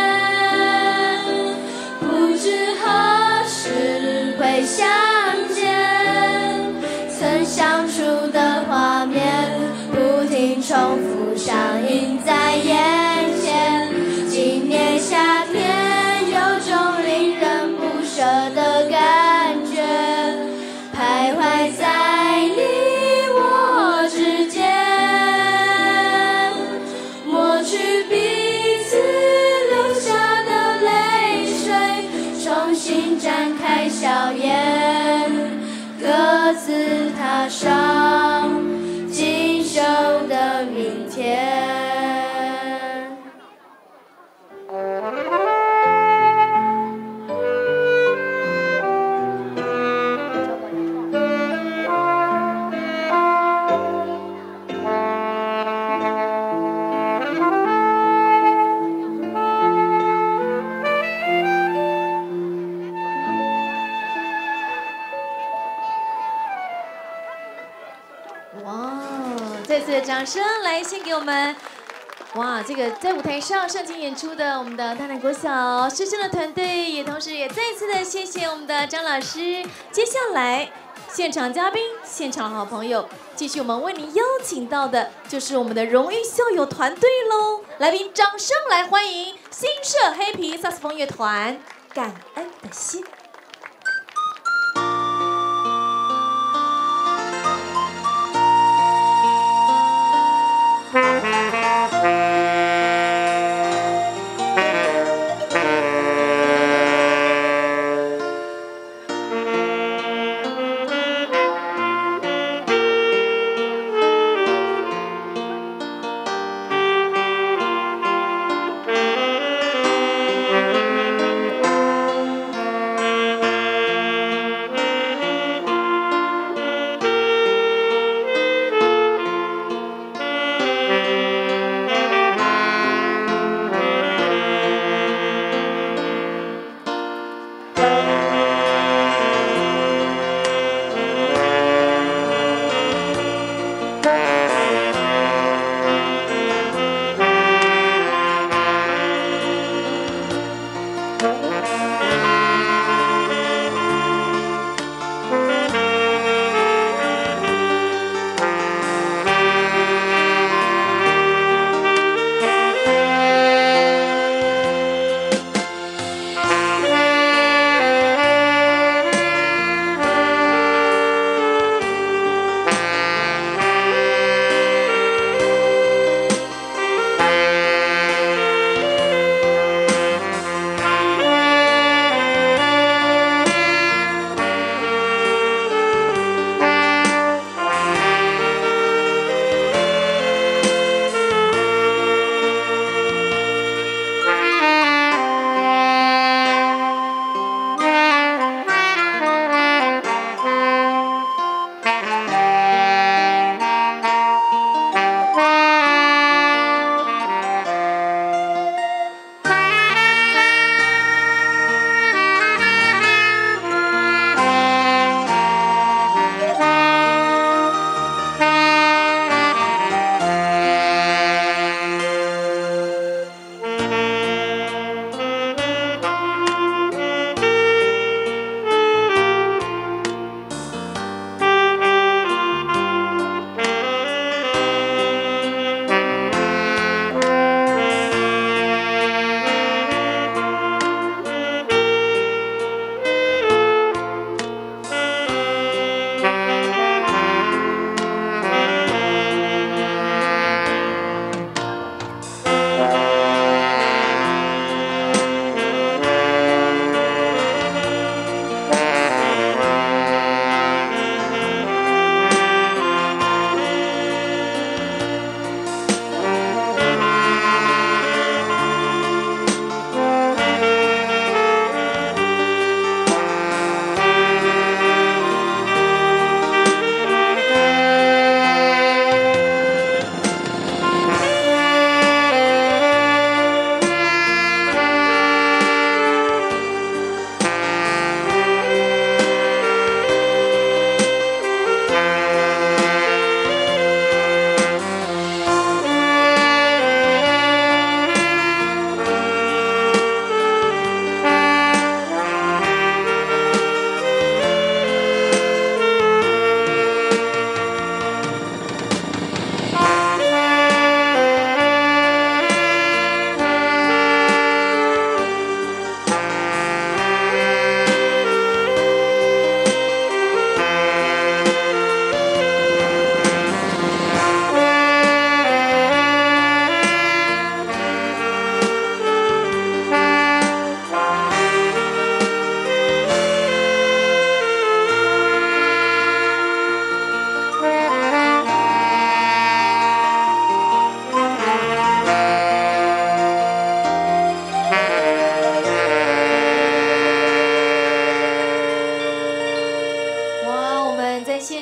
S9: 不知何时会相见，曾相处的画面不停重复上映在眼前。今年夏天有种令人不舍的感觉，徘徊在你我之间，抹去彼此留下的泪水，重新展开笑颜，各自踏上锦绣的明天。
S1: 再次的掌声来献给我们，哇，这个在舞台上盛情演出的我们的大南国小师生的团队，也同时也再次的谢谢我们的张老师。接下来，现场嘉宾、现场好朋友，继续我们为您邀请到的就是我们的荣誉校友团队喽。来宾掌声来欢迎新社黑皮萨克斯风乐团，感恩的心。
S9: 我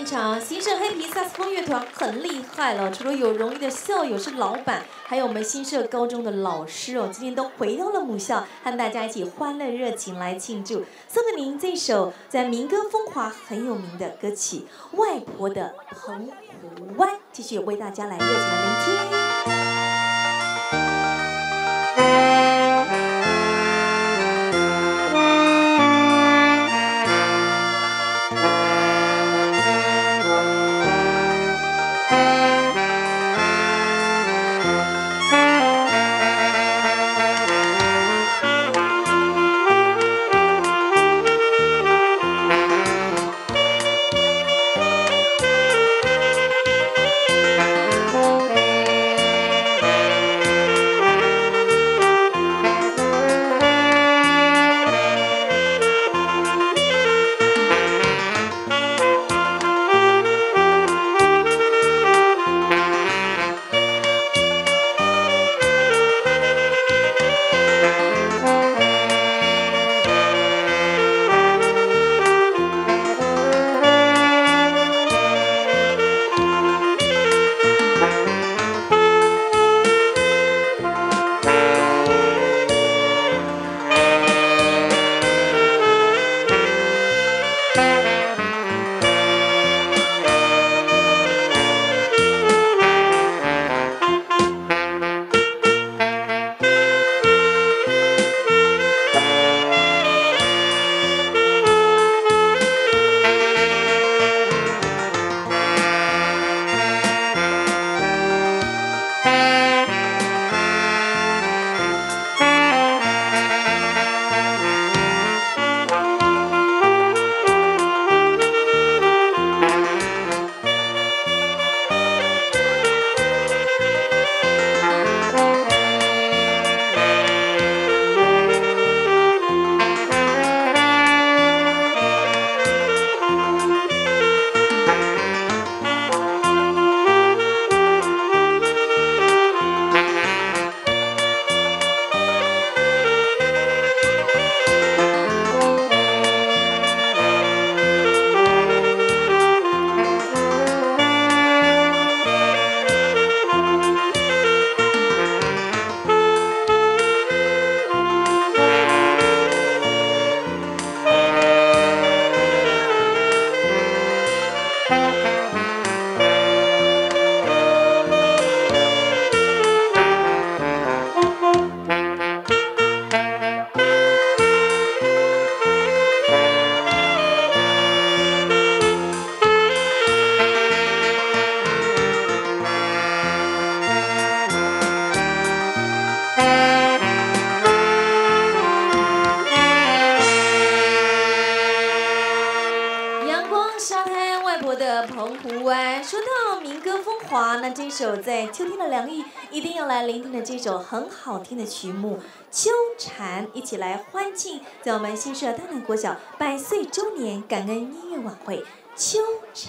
S1: 场，新社黑皮萨斯风乐团很厉害了，除了有荣誉的校友是老板，还有我们新社高中的老师哦，今天都回到了母校，和大家一起欢乐热情来庆祝。送给您这首在民歌风华很有名的歌曲《外婆的澎湖湾》，继续为大家来热情的聆听。说到民歌风华，那这首在秋天的凉意一定要来聆听的这首很好听的曲目《秋蝉》，一起来欢庆在我们新社大南国小百岁周年感恩音乐晚会《秋蝉》。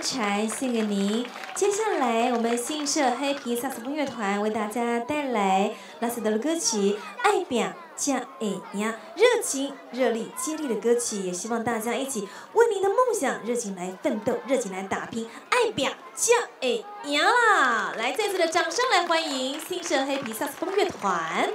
S1: 柴献给您。接下来，我们新社黑皮萨克斯风乐团为大家带来拉斯德的歌曲《爱拼才会赢》，热情、热力、接力的歌曲，也希望大家一起为您的梦想热情来奋斗，热情来打拼，爱拼才会赢啦！来，再次的掌声来欢迎新社黑皮萨克斯风乐团。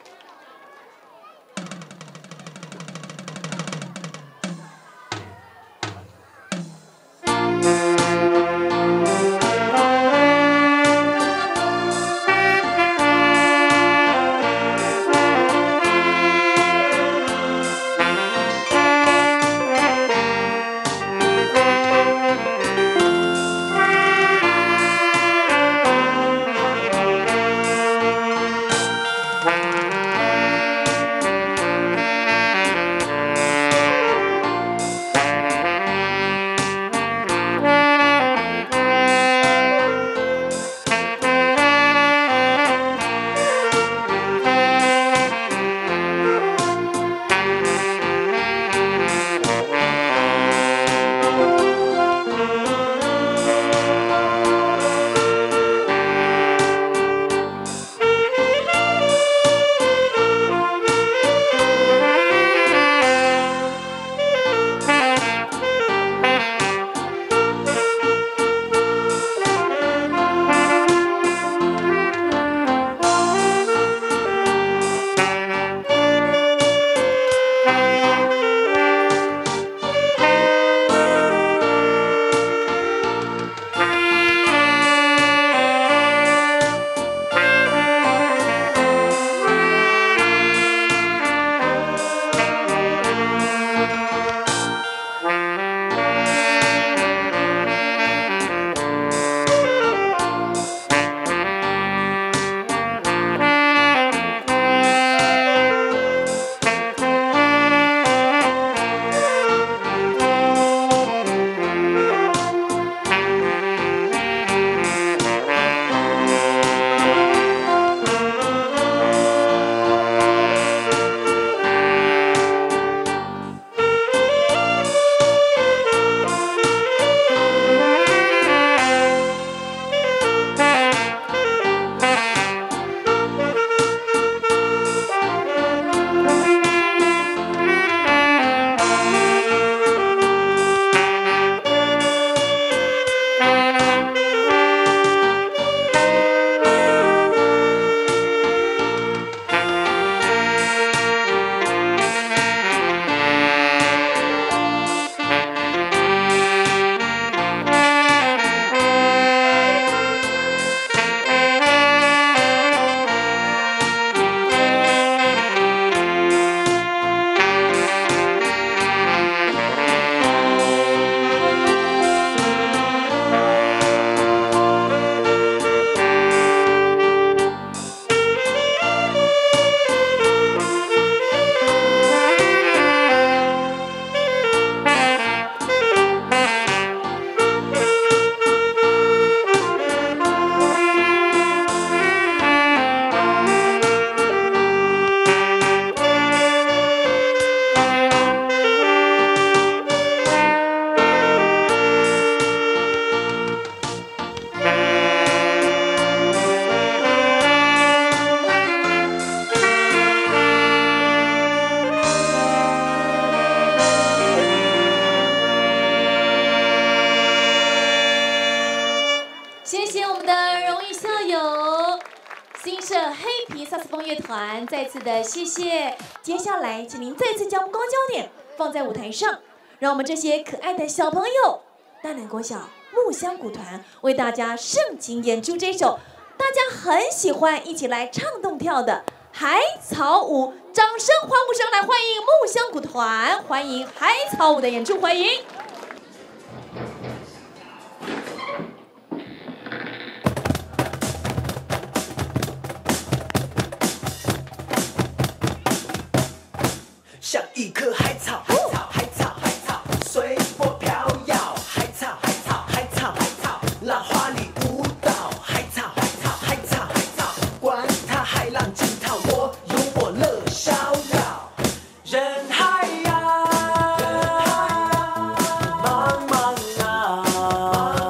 S1: 萨克斯风乐团再次的谢谢。接下来，请您再次将目光焦点放在舞台上，让我们这些可爱的小朋友，大南国小木香鼓团为大家盛情演出这首大家很喜欢、一起来唱动跳的海草舞。掌声、欢呼声来欢迎木香鼓团，欢迎海草舞的演出，欢迎。
S10: 像一棵海草，海草，海草，海草，随波飘摇。海草，海草，海草，海草，浪花里舞蹈。海草，海草，海草，海草，管它海浪惊涛，我有我乐逍遥。人海呀，茫茫啊，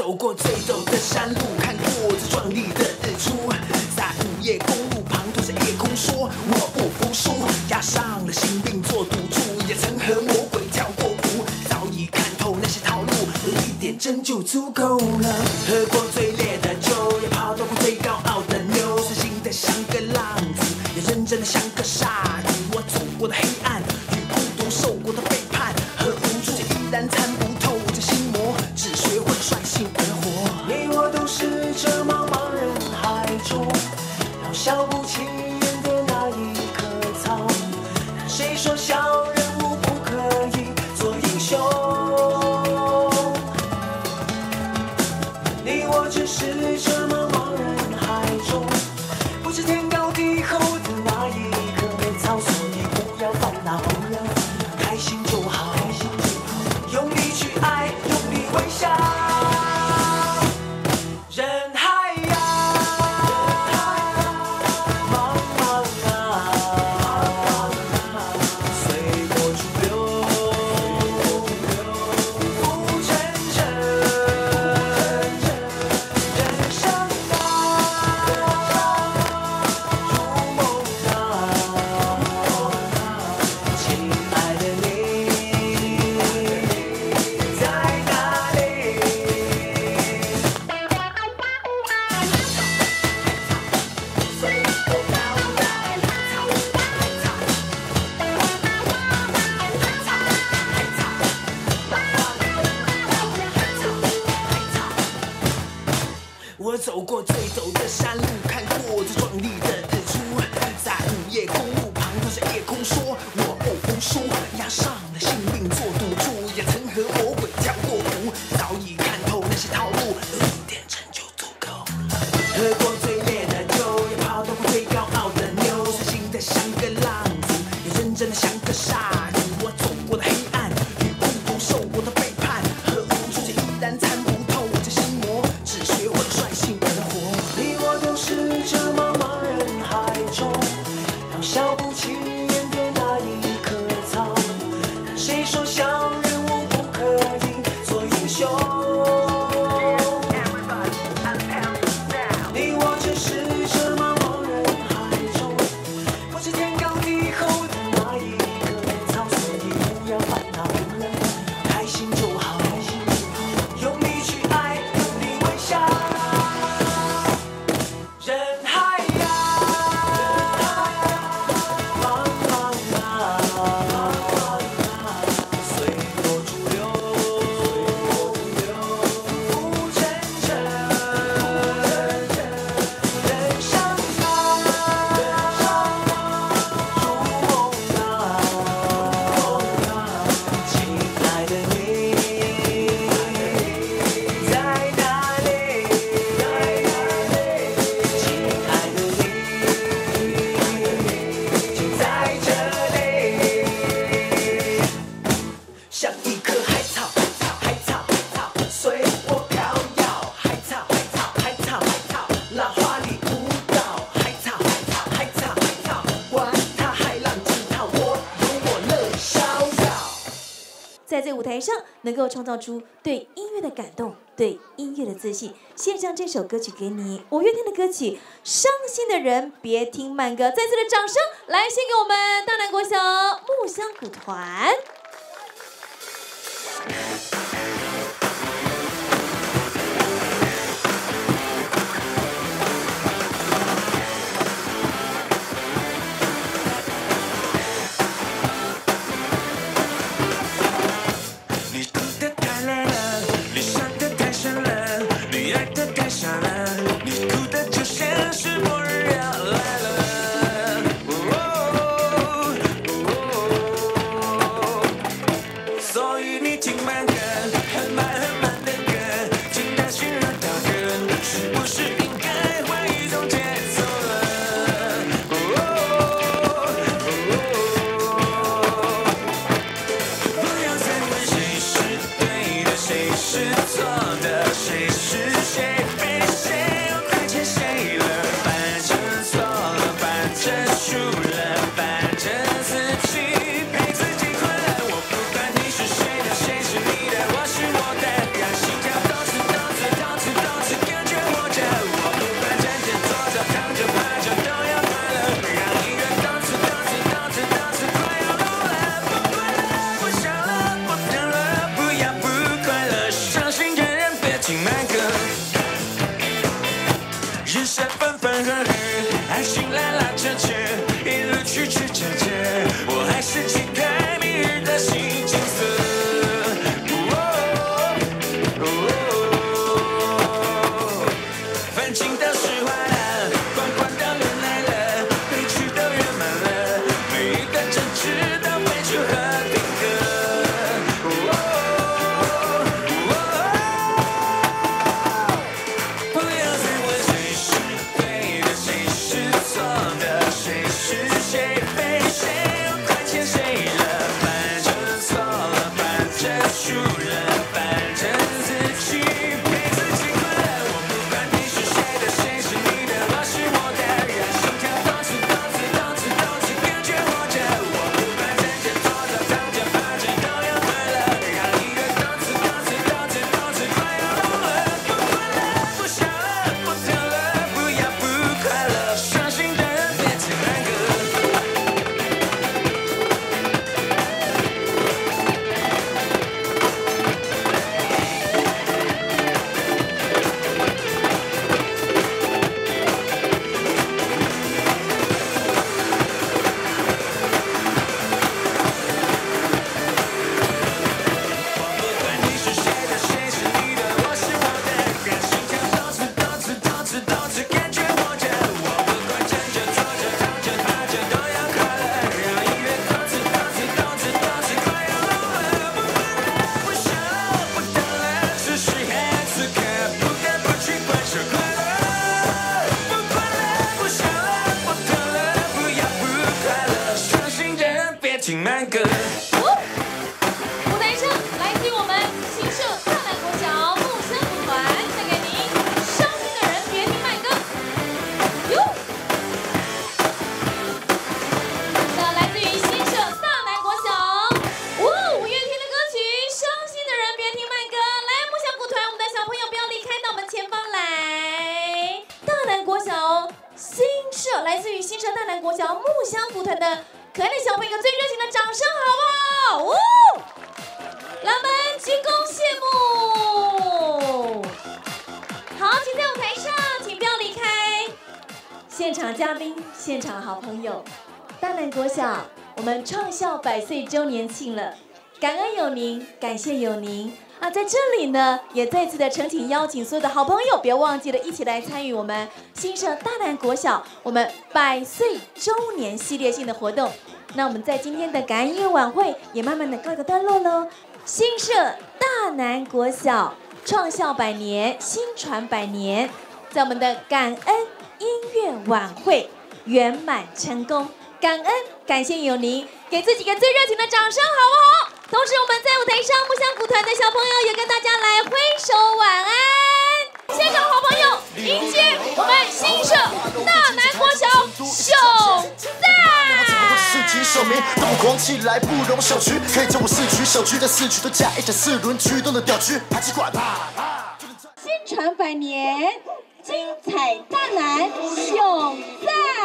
S10: 走过最陡的山路，看过最壮丽的日出，在午夜公路旁对着夜空说我不服输，押上了性命做赌注，也曾和魔鬼跳过舞，早已看透那些套路，有一点真就足够了。喝过最烈的酒，也跑到过最高傲的牛，随性的像个浪子，也认真的像个傻子。我走过的黑暗与孤独，受过的背叛和无助，却依然参不透这心魔，只学会率性而活。你我都是这茫茫人海中渺小不起眼的那一棵草，谁说小人物不可以做英雄？你我只是这茫茫人海中不知天高地厚的那一棵草，所以不要烦恼，开心就好，用力去爱，用力微笑。人海呀，茫茫啊，随波逐流，浮沉沉，人生啊，如梦啊，亲爱的你在哪里？我走过最陡的山路，看过最壮丽的日出，在午夜公路旁对着夜空说我不服输，押上了性命做赌注，也曾和魔鬼跳过舞，早已看透那些套路，有一点成就足够了。喝过最烈的酒，也跑到过最高傲的牛，随性的像个浪子，也认真的像个傻子。我走过的黑暗与孤独，受过的背叛和无助，却依然参不透这心魔，只学会率性而活。你我都是这茫茫人海中渺小不起眼的那一棵草，谁说小人物不可以做英雄？你我只是这茫茫人海中不知天高地厚的那一棵草，所以不要烦恼，开心就好，用力去爱，用力微笑。人海呀，茫茫啊，随波逐流，浮沉沉，人生啊，如梦啊，亲爱的你在哪里？亲爱的你就在这里，像一棵海草，海草，海草，随我飘摇，海草，海草，海草，海草，浪花里舞蹈，海草，海草，海草，海草，管它海浪惊涛，我有我乐逍遥。
S1: 在这舞台上能够创造出对音乐的感动，对音乐的自信。献上这首歌曲给你，五月天的歌曲《伤心的人别听慢歌》。再次的掌声来献给我们大南国小木香鼓团。
S10: 你哭得太累了，你伤得太深了，你爱得太傻了，你哭得就像是末日要来了。哦哦哦
S1: 舞台上来自于我们新社大南国小木香舞团，带给您伤心的人别听慢歌。哟，那来自于新社大南国小，哦，五月天的歌曲《伤心的人别听慢歌》。来，木香舞团，我们的小朋友不要离开，到我们前方来。大南国小新社，来自于新社大南国小木香舞团的可爱的小朋友，最热情的掌声好不好？哦，让我们鞠躬谢幕。好，请在舞台上，请不要离开。现场嘉宾，现场好朋友，大南国小，我们创校百岁周年庆了，感恩有您，感谢有您。啊，在这里呢，也再次的诚请邀请所有的好朋友，不要忘记了一起来参与我们新社大南国小我们百岁周年系列性的活动。那我们在今天的感恩音乐晚会也慢慢的告一个段落喽。新社大南国小创校百年，新传百年，在我们的感恩音乐晚会圆满成功，感恩感谢有您，给自己一个最热情的掌声，好不好？同时，我们在舞台上木香舞团的小朋友也跟大家来挥手晚安。现场好朋友，迎接我们新社大南国小首赞。
S11: 市级首名，灯光起来不容小觑，可以叫我四驱小区的四驱都加一台四轮驱动的屌驱，啪叽呱啪啪。
S1: 新传百年，精彩大南首赞。